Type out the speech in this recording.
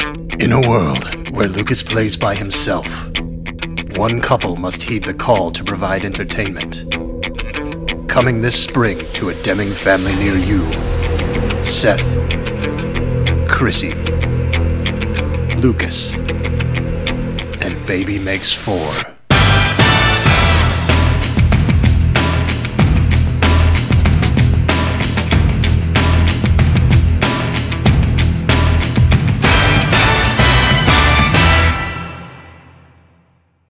In a world where Lucas plays by himself, one couple must heed the call to provide entertainment. Coming this spring to a Deming family near you, Seth, Chrissy, Lucas, and Baby Makes 4.